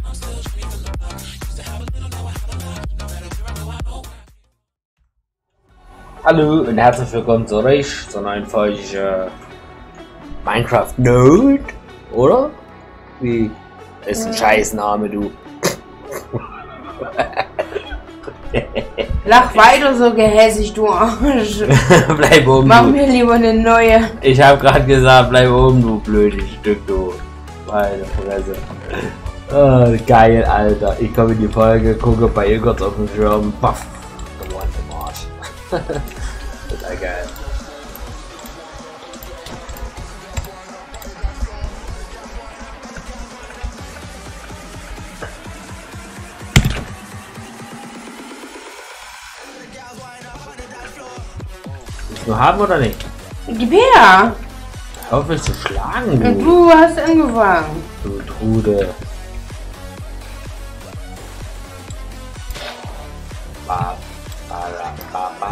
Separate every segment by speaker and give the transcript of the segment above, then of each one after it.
Speaker 1: Hallo und herzlich willkommen zurück zur neuen Folge Minecraft Nerd, oder? Wie? Ist ein Scheißname, du.
Speaker 2: Lach weiter so gehässig, du Arsch.
Speaker 1: Bleib oben.
Speaker 2: Mach
Speaker 1: Du.
Speaker 2: mir lieber eine neue.
Speaker 1: Ich hab grad gesagt, bleib oben, du blödes Stück, du. Meine Fresse. Oh, geil, Alter. Ich komme in die Folge, gucke bei ihr kurz auf den Schirm. Baff. The one the March. Total geil. Willst du haben oder nicht?
Speaker 2: Gib her.
Speaker 1: Hör auf mich zu schlagen,
Speaker 2: Und
Speaker 1: du.
Speaker 2: du hast angefangen.
Speaker 1: Du Trude. Bam, bam, bam, bam.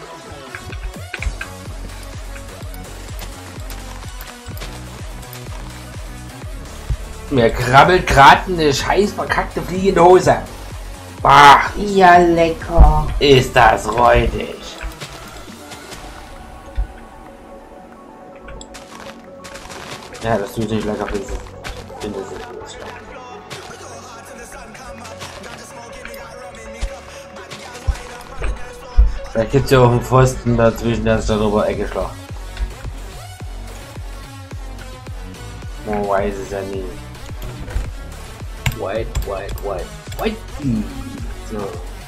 Speaker 1: Mir krabbelt gerade eine scheiß verkackte fliegende Hose. Bah,
Speaker 2: Ja, lecker.
Speaker 1: ist das räudig. Ja, das tut sich lecker findest du nicht lustig. Vielleicht gibt es ja auch einen Pfosten dazwischen, der ist darüber eingeschlagen. Man weiß es ja nie. White. So.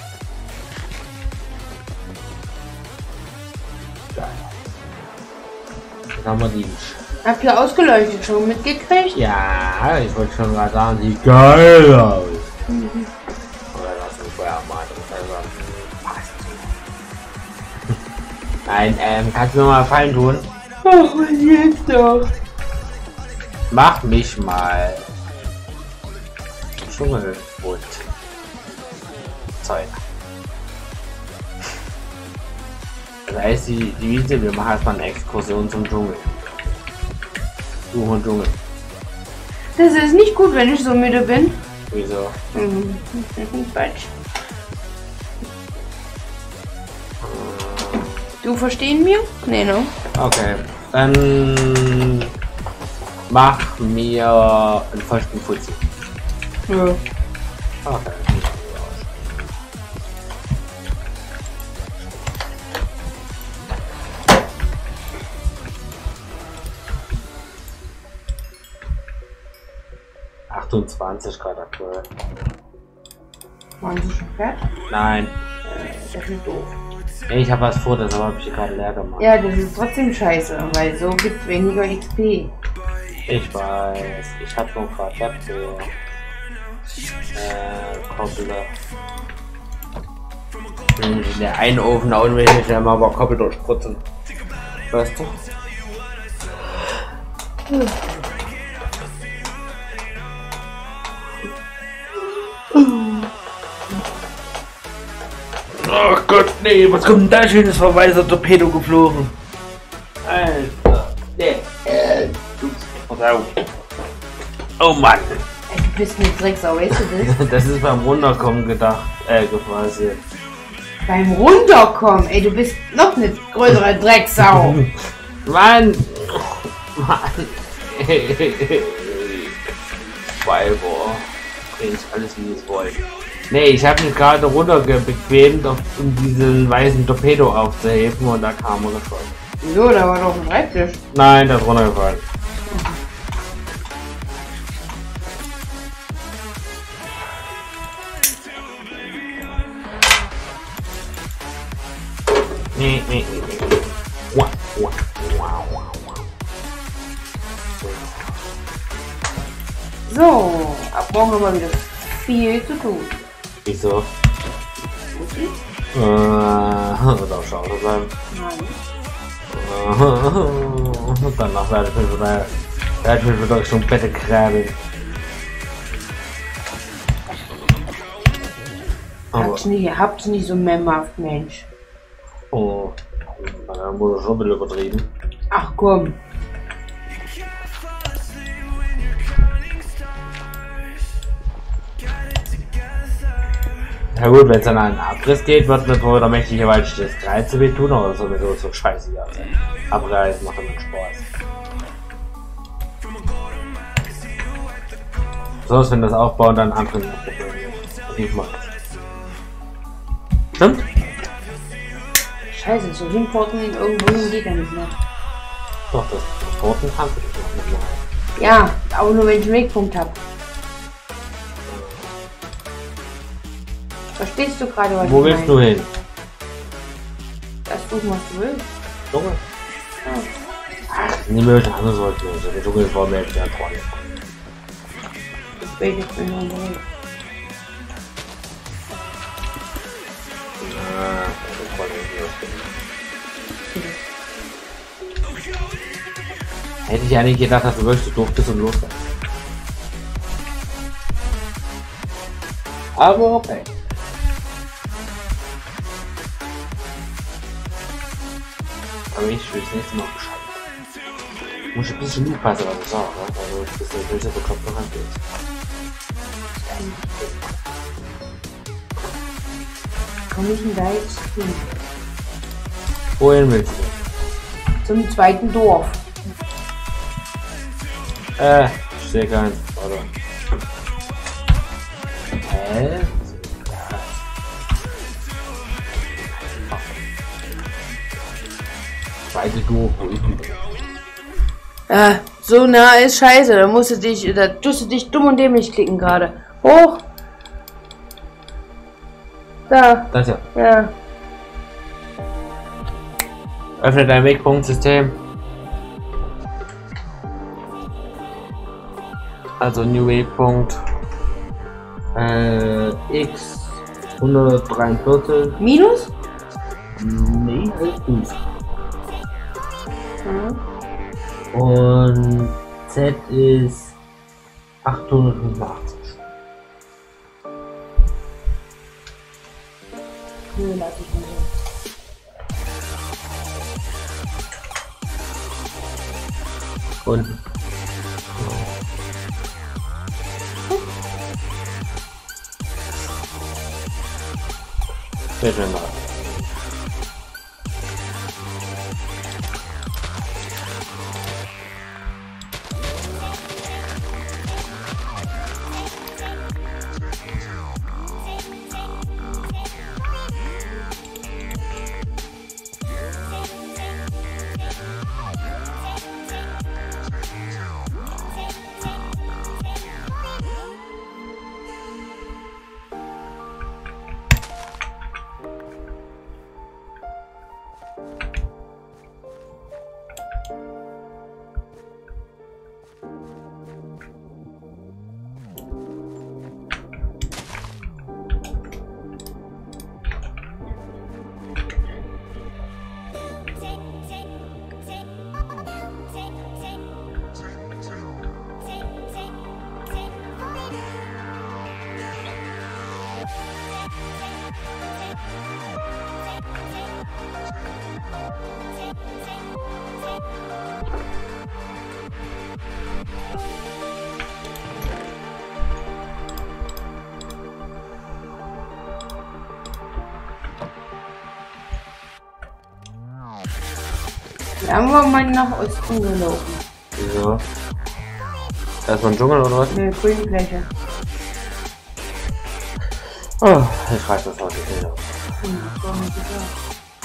Speaker 1: Geil. Dann haben wir die.
Speaker 2: Habt ihr ausgeleuchtet schon mitgekriegt?
Speaker 1: Ja, ich wollte schon gerade sagen, sieht geil aus. Oder lass uns vorher mal passt. Nein, kannst du mir mal Fallen tun?
Speaker 2: Ach, was jetzt doch?
Speaker 1: Mach mich mal. Dschungelboot. Zeug. Das heißt, die Wiese, wir machen erstmal eine Exkursion zum Dschungel. Suchen Dschungel.
Speaker 2: Das ist nicht gut, wenn ich so müde bin.
Speaker 1: Wieso?
Speaker 2: Quatsch. Du verstehen mir? Nee, no.
Speaker 1: Okay, dann mach mir einen feuchten Fuzzi.
Speaker 2: Ja.
Speaker 1: Okay. 28 Grad aktuell.
Speaker 2: Waren Sie schon fertig?
Speaker 1: Nein.
Speaker 2: Das ist doof.
Speaker 1: Nee, ich habe was vor, deshalb habe ich hier gerade leer gemacht.
Speaker 2: Ja, das ist trotzdem scheiße, weil so gibt es weniger XP.
Speaker 1: Ich weiß, ich habe schon gerade dafür. Koppel. In der einen Ofen hauen will ich ja mal aber Koppel durchspritzen. Weißt du? Oh Gott, nee, was kommt denn da schönes verweiser Torpedo geflogen? Alter, oh Mann.
Speaker 2: Ey, du bist eine Drecksau, weißt du das?
Speaker 1: Das ist beim Runterkommen gedacht, quasi.
Speaker 2: Beim Runterkommen, ey, du bist noch eine größere Drecksau.
Speaker 1: Mann! Mann! Weiber. Bringt alles wie es wollt. Nee, ich habe mich gerade runtergebequemt, um diesen weißen Torpedo aufzuheben und da kam er geschossen.
Speaker 2: Wieso, da war doch ein Schreibtisch.
Speaker 1: Nein, das ist runtergefallen. Nee. Wow.
Speaker 2: So, ab morgen haben wir wieder viel zu tun.
Speaker 1: Wieso?
Speaker 2: Mutti?
Speaker 1: Wird auch schade sein.
Speaker 2: Nein.
Speaker 1: Danach werde ich mich wieder Richtung Bette krabbeln.
Speaker 2: Habt's nicht so memmerhaft, Mensch.
Speaker 1: Oh, dann wurde schon ein bisschen übertrieben.
Speaker 2: Ach komm.
Speaker 1: Ja gut, wenn es dann einen Abriss geht, wird mit oder mächtigerweise das Kleinste weh tun, oder sowieso so scheißegal sein. Abreißen macht immer Spaß. So ist, wenn das Aufbauen dann anderen nicht macht. Stimmt?
Speaker 2: Scheiße, so hinporten irgendwo hin geht ja nicht mehr.
Speaker 1: Doch, das Porten kannst du nicht mehr.
Speaker 2: Ja, aber nur wenn ich einen Wegpunkt habe. Verstehst du gerade, was
Speaker 1: Wo
Speaker 2: ich
Speaker 1: willst
Speaker 2: meine?
Speaker 1: du hin?
Speaker 2: Das suchen, was du willst.
Speaker 1: Dschungel?
Speaker 2: Ja.
Speaker 1: Ach, nie möglich, anders wollte ich nicht. Der Dschungel war mir sehr toll.
Speaker 2: Ich bin jetzt in unterwegs.
Speaker 1: Hätte ich ja nicht gedacht, dass du wirklich so doof bist und los bist. Aber okay. Aber ich will das nächste Mal Bescheid. Muss ein bisschen aufpassen, was ich sage. Also, bis der böse bekommt noch ein Bild.
Speaker 2: Komm ich denn da jetzt hin?
Speaker 1: Wohin willst du?
Speaker 2: Zum zweiten Dorf.
Speaker 1: Ich sehe keinen. Warte. Hä? Zweite Dorf, wo ich bin.
Speaker 2: So nah ist scheiße. Da tust du dich dumm und dämlich klicken gerade. Hoch! Da.
Speaker 1: Das ja.
Speaker 2: Ja.
Speaker 1: Öffne dein Wegpunktsystem. Also New Waypoint X 143.
Speaker 2: Minus?
Speaker 1: Nee, alles gut.
Speaker 2: Mhm.
Speaker 1: Und Z ist 885.
Speaker 2: Nö, lass ich mal so.
Speaker 1: Und sehr schön mal.
Speaker 2: Da haben wir mal nach Osten gelaufen.
Speaker 1: Wieso? Erstmal ein Dschungel oder was?
Speaker 2: Ne, Grünfläche.
Speaker 1: Oh, ich reiß das Haus nicht mehr.
Speaker 2: Das war nicht gesagt.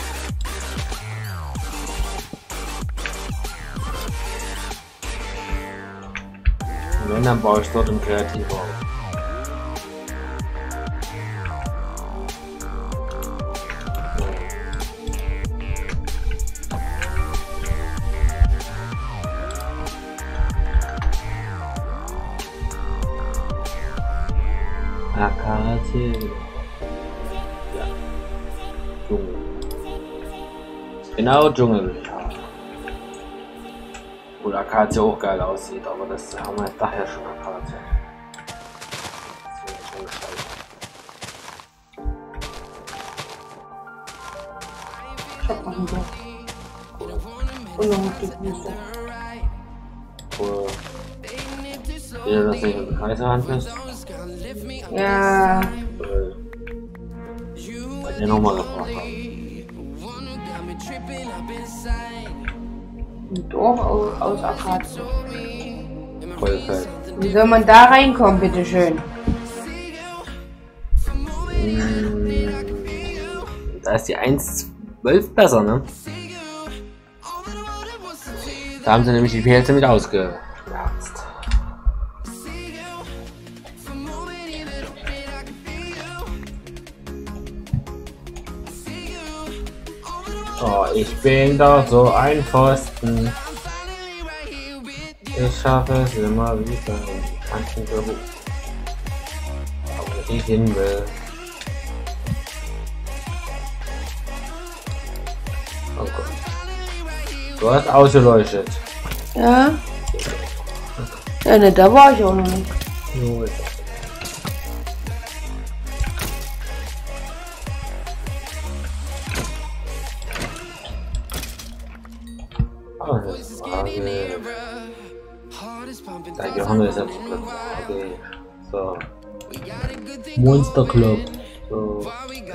Speaker 1: Und wenn, dann baue ich dort im Kreativ auf. Akazie. Ja. Dschungel. Genau, Dschungel will ich haben. Wo Akazie auch geil aussieht, aber das haben wir daher schon Akazie. Das ist schon scheiße.
Speaker 2: Ich hab noch einen Dorf. Und noch ein Stück Wüste.
Speaker 1: Wo ihr das nicht mit Kaiserhand ist?
Speaker 2: Ja.
Speaker 1: den nochmal gebracht habe.
Speaker 2: Ein Dorf aus Akazien.
Speaker 1: Vollfeld.
Speaker 2: Wie soll man da reinkommen, bitteschön?
Speaker 1: Da ist die 1,12 besser, ne? Da haben sie nämlich die Pilze mit ausgemerzt. Oh, ich bin doch so ein Pfosten. Ich schaffe es immer wieder in manchen Beruf. Aber ich hin will. Oh Gott. Du hast ausgeleuchtet.
Speaker 2: Ja. Ja, ne, da war ich auch noch nicht.
Speaker 1: Jo. Oh, das war der Johannes ist jetzt okay. So. Monster Club. So.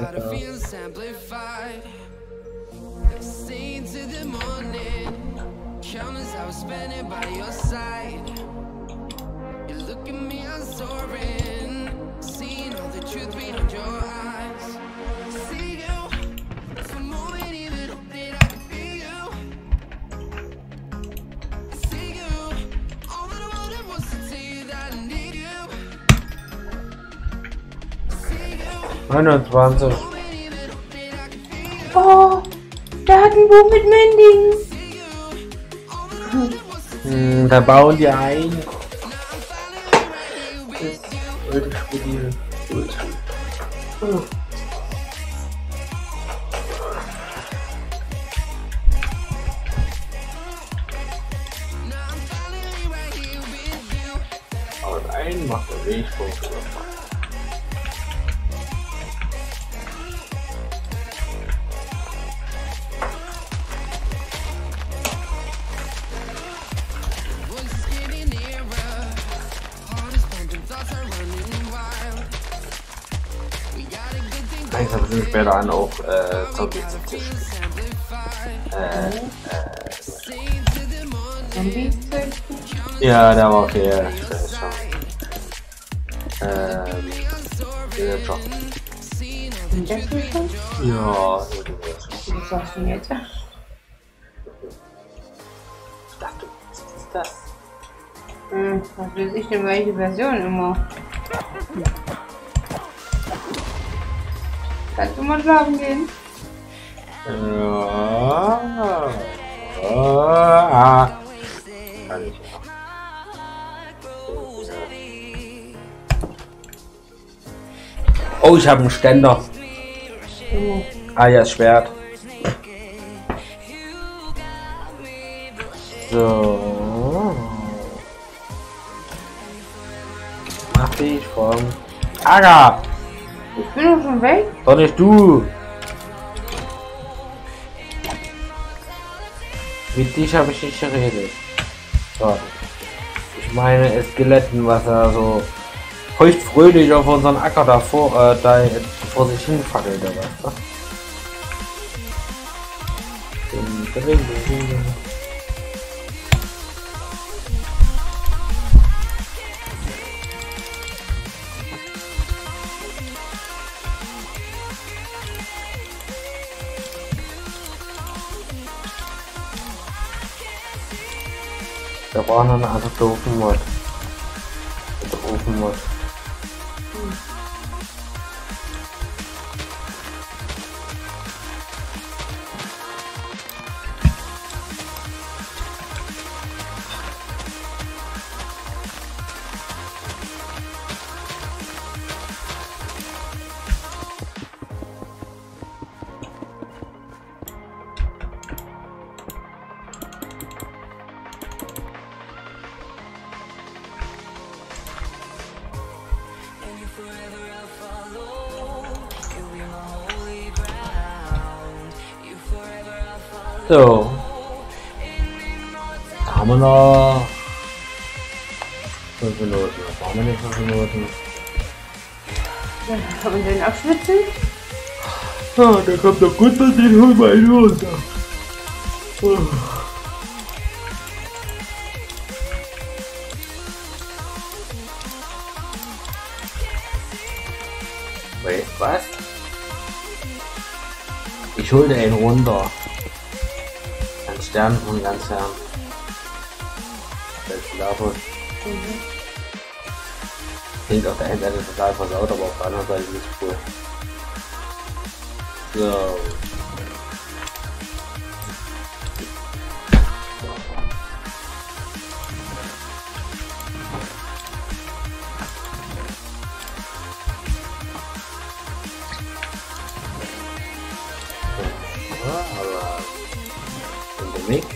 Speaker 1: Ja. 29.
Speaker 2: Oh, der hat ein Buch mit Mendingen.
Speaker 1: Da bauen die ein. Das würde ich studieren. Gut. Aber ein macht der Wegpunkt. Ich habe bestimmt später an auch Zombies zu Tisch.
Speaker 2: Zombies?
Speaker 1: Ja, der war okay. Der Job.
Speaker 2: Sind das nicht schon?
Speaker 1: Ja,
Speaker 2: Was sagst du jetzt?
Speaker 1: ich dachte, was ist das?
Speaker 2: Was weiß ich denn, welche Version immer? Kannst du mal schlafen gehen?
Speaker 1: Ja. Kann ich ja. Oh, ich habe einen Ständer.
Speaker 2: Oh.
Speaker 1: Alias Schwert. So. Mach dich vom Aga.
Speaker 2: Ich bin doch schon weg.
Speaker 1: Doch nicht du. Mit dich habe ich nicht geredet. So. Ich meine Skeletten, was er so feuchtfröhlich auf unseren Acker davor da vor sich hin fackelt, oder was? Da brauchen wir eine andere Ofenmod. Ofenmod. So. Da haben wir noch 5 Minuten. Was haben wir nicht 5 Minuten?
Speaker 2: Ja, und den abschwitzen?
Speaker 1: Oh, da kommt doch gut was den Hund mal runter. Oh. Wait, was? Ich hol den runter. Ein Stern von ganz fern. Das ist davon. Klingt auf der einen Seite total versaut, aber auf der anderen Seite ist es cool. So. Aber in der Mix.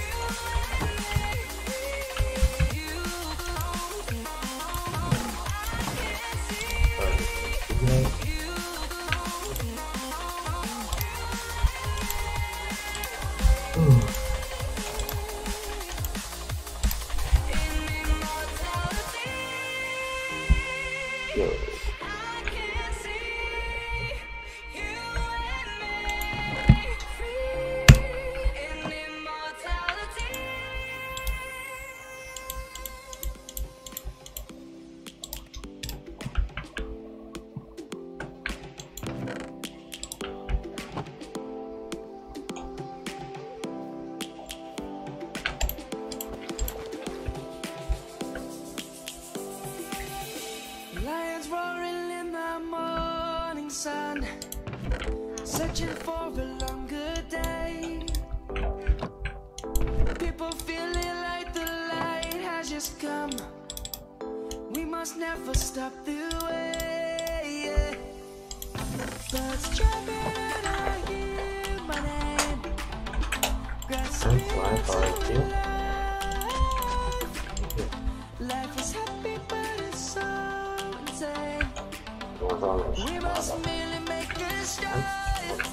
Speaker 3: Lions roaring in the morning sun, searching for a longer day. People feeling like the light has just come. We must never stop the way. Birds chirping and I hear my name. Grassy life is happy but it's so insane. We must merely make a start.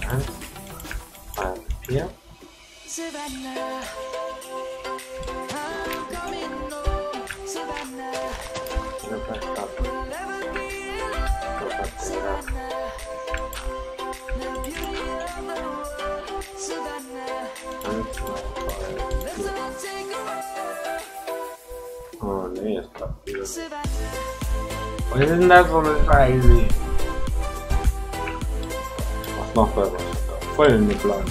Speaker 3: Savannah, I'm coming home. Savannah, we'll never be alone. Savannah, the beauty of the world. Savannah, let's all take a ride.
Speaker 1: Oh nee, es klappt wieder.
Speaker 3: Savannah.
Speaker 1: Was ist denn das für eine Scheiße? Was noch bei was? Voll in den Plan.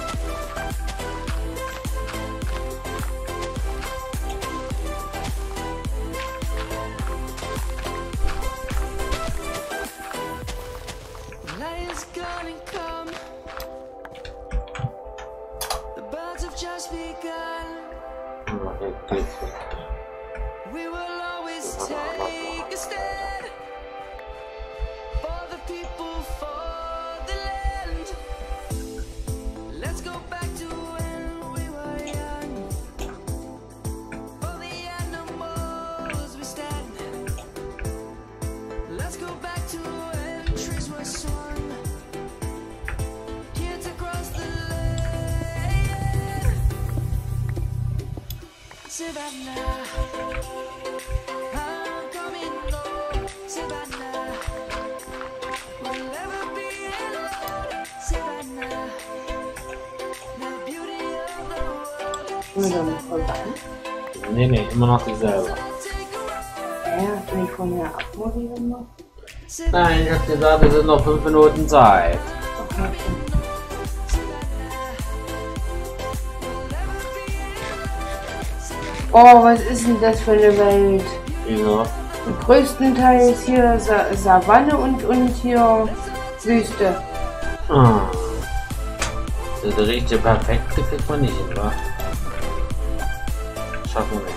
Speaker 3: Lions gonna come. The birds have just begun.
Speaker 1: Jetzt geht's weg.
Speaker 3: We will always take a stand for the people, for the land. Let's go back to when we were young. For the animals we stand. Let's go back to when trees were swung. Kids across the land. Savannah, I'm coming home. Savannah, we'll never be alone. Savannah, the beauty of the world.
Speaker 2: Nur damit voll an.
Speaker 1: Nee, immer noch dieselbe.
Speaker 3: Take a ride.
Speaker 2: Ja, hast du nicht vorher abmoderieren noch?
Speaker 1: Nein, ich hab gesagt, es sind noch 5 Minuten Zeit.
Speaker 2: Okay. Oh, was ist denn das für eine Welt?
Speaker 1: Wieso?
Speaker 2: Größtenteils hier Savanne und hier Wüste.
Speaker 1: Ah. Das richtige Perfekte kriegt man nicht hin, wa? Schaffen wir nicht.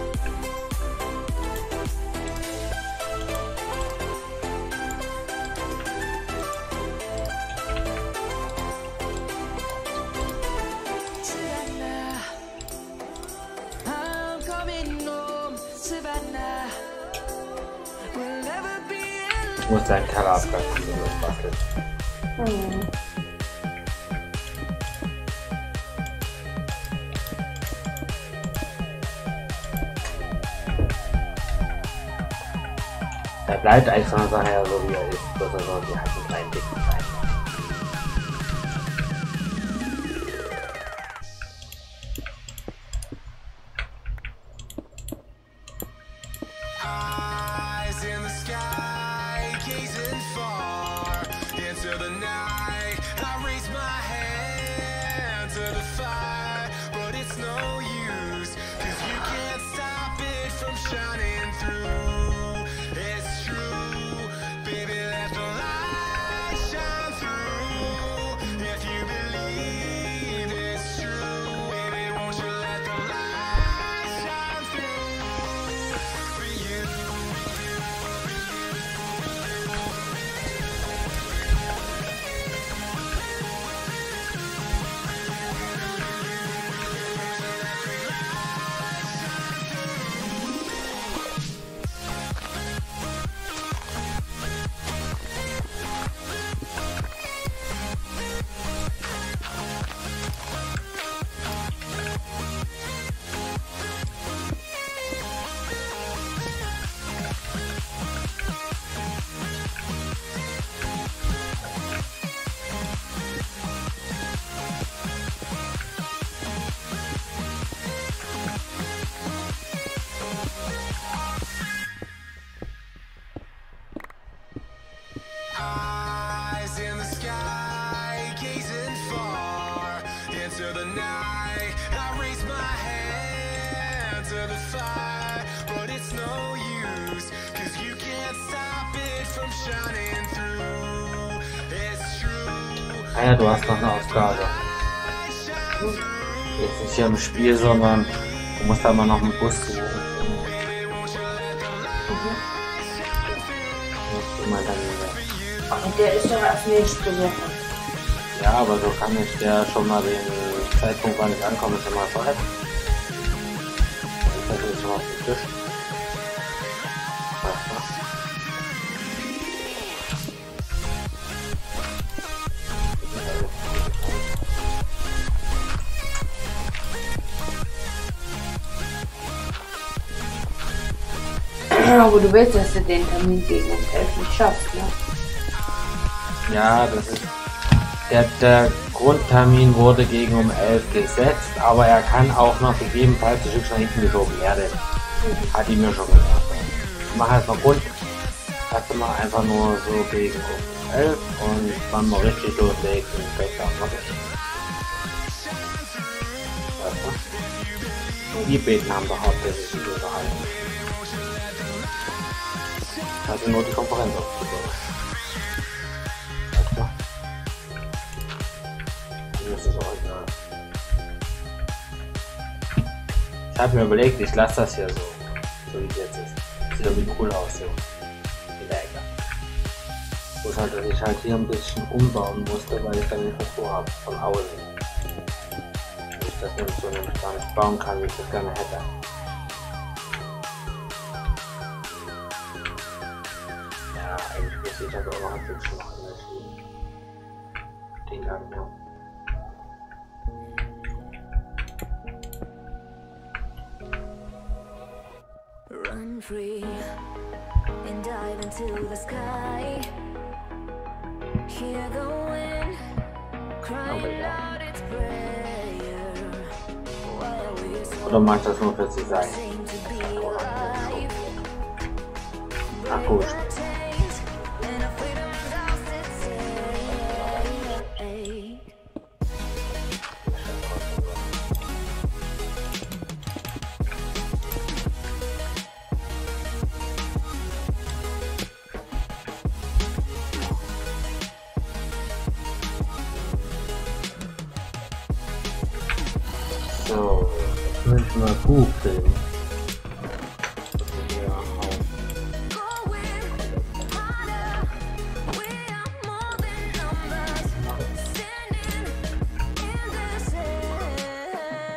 Speaker 3: Savannah, I'm coming home. Savannah, we'll never be alone.
Speaker 1: Ich muss deinen Keller abreißen, wenn du das bastelst.
Speaker 2: Hm.
Speaker 1: Er bleibt einfach nachher so wie er ist, dass er so die halt einen kleinen dicken sein.
Speaker 3: Eyes in the sky, gazing far into the night. I raise my hand to the fire, but it's no use, 'cause you can't stop it from shining through. It's true, baby, let the light shine through. If you believe it's true, baby, won't you let the light shine through for you. Eyes in the sky, gazing far into the night. I raise my hand to the fire, but it's no use, 'cause you can't stop it from shining through. It's true.
Speaker 1: Ah ja, du hast noch eine Aufgabe. Jetzt nicht hier im Spiel, sondern du musst da mal noch einen Bus suchen. Immer dann
Speaker 2: Und der ist doch erst nächste Woche.
Speaker 1: ja, aber so kann ich ja schon mal den Zeitpunkt, wann ich ankomme, schon mal schreiben. Das ist schon auf dem Tisch.
Speaker 2: Aber du willst, dass du den Termin gegen um 11 nicht schaffst, ne?
Speaker 1: Ja, das ist der Grundtermin wurde gegen um 11 gesetzt, aber er kann auch noch gegebenenfalls ein Stück nach hinten geschoben werden. Hat die mir schon gesagt. Ich mache erstmal Grund. Erst mal einfach nur so gegen um 11 und dann mal richtig loslegen und weg dann. Die Beten haben doch hauptsächlich die unterhalten. Also nur die Konferenz aufgebaut. Weißt du? Das ist auch egal. Ich habe mir überlegt, ich lasse das hier so wie es jetzt ist. Sieht irgendwie cool aus, so. In der Ecke. Bloß halt, dass ich halt hier ein bisschen umbauen musste, weil ich dann den Hochbau habe von außen. Und ich das nämlich so nämlich gar nicht bauen kann, wie ich das gerne hätte. Ja, eigentlich müsste ich halt auch noch ein bisschen noch anders schieben. Den Gang, ja.
Speaker 4: Run free and dive into the sky. Hear the wind crying out its prayer. While we
Speaker 1: Oder mache ich das nur für sie sein?
Speaker 4: seem to be alive.
Speaker 1: Ach gut.
Speaker 4: And our freedom is ours to take.
Speaker 1: So, jetzt will ich mal googeln.
Speaker 4: Going harder, we are more than numbers. Standing in the shade.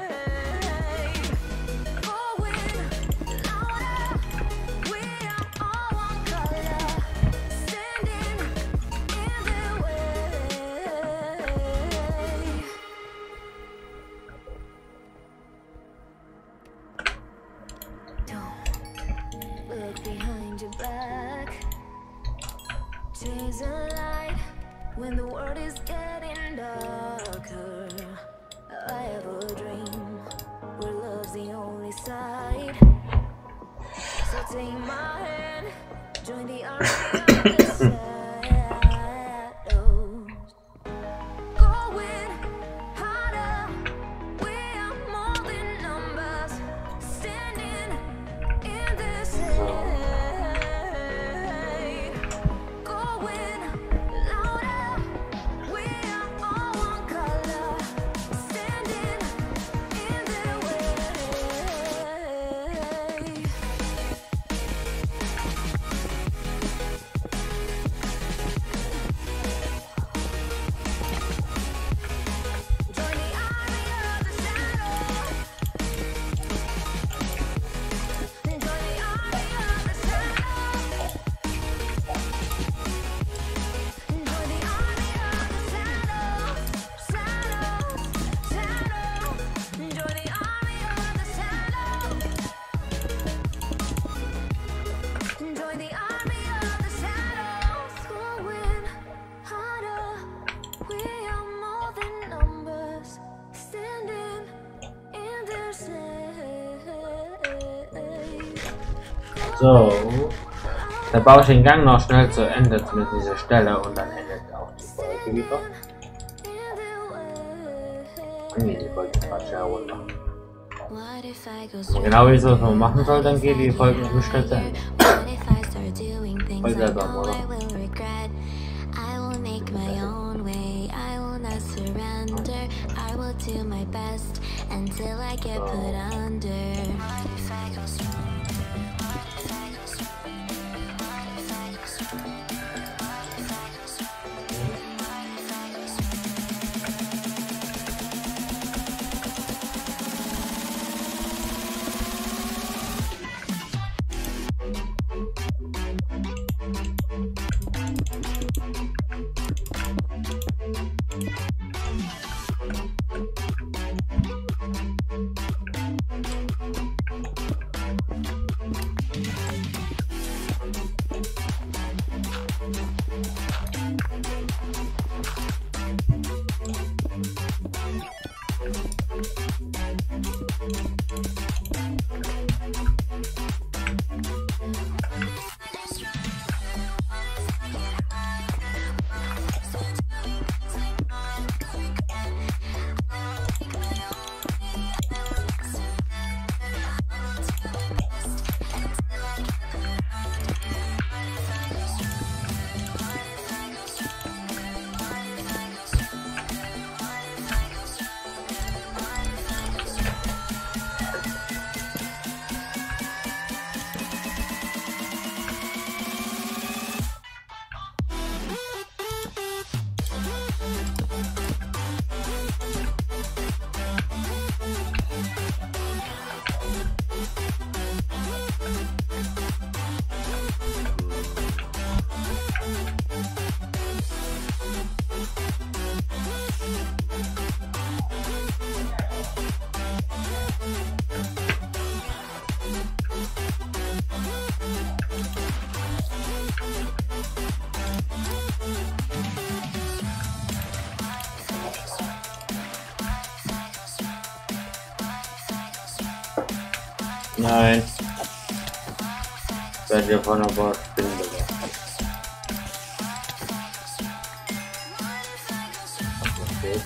Speaker 4: Going louder, we are all one color. Standing in the way. Don't look behind your back. Chase a light when the world is getting darker. I have a dream where love's the only side. So Take my hand, join the army of the shadows. Going harder, we are more than numbers. Standing in this hate. Going louder, we are all one color. Standing in their way. Join the army of the shadow. Join the army of the shadow. Join the army of the shadow. Join the army of the shadow. Join the army of the shadows. Going harder. We are more than numbers. Standing in their shade.
Speaker 1: So. Der baue ich den Gang noch schnell zu Ende mit dieser Stelle und dann endet auch die Folge wieder. Die Folge quatsch ja runter.
Speaker 4: What if I go
Speaker 1: Und genau wie ich es so machen soll, dann geht die Folge im schnell zu Ende.
Speaker 4: What if I start doing things
Speaker 1: Voll
Speaker 4: I
Speaker 1: selber,
Speaker 4: know
Speaker 1: oder?
Speaker 4: I will regret? I will make my own way. I will not surrender. I will do my best until I get put under. What if I go strong? What if I go strong? What if I go strong? What if I go strong? What if I go strong?
Speaker 1: Nein. Seid ihr von der Bordspinne gelegt? Okay.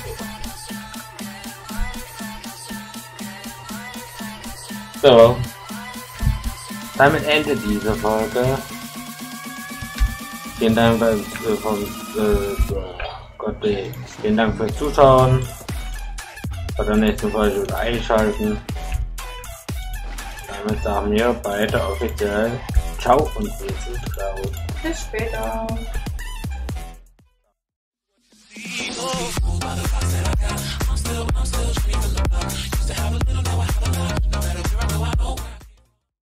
Speaker 1: So. Damit endet diese Folge. Vielen Dank vielen Dank fürs Zuschauen. Bei der nächsten Folge wieder einschalten. Damit sagen wir beide offiziell ciao und wir sind raus.
Speaker 2: Bis später.
Speaker 3: I'm still dreaming of love. Used to have a little